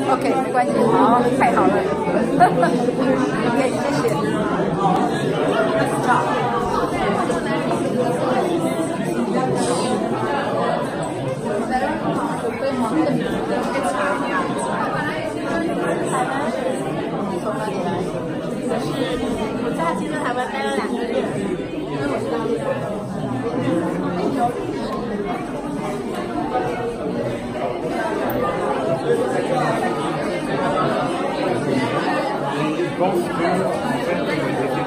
OK， 没关系，好，太好了。OK， 谢谢。 我假期在台湾待了2个月。 pense que